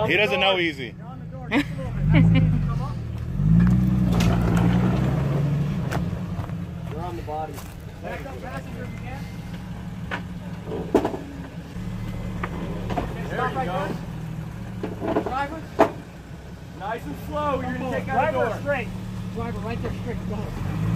He doesn't know easy. You're on the door just a little bit. That's easy. Come up. You're on the body. Back up passenger if you can. Okay, stop right there. Driver. Nice and slow. You're going to take out the Driver door. straight. Driver right there straight. Go.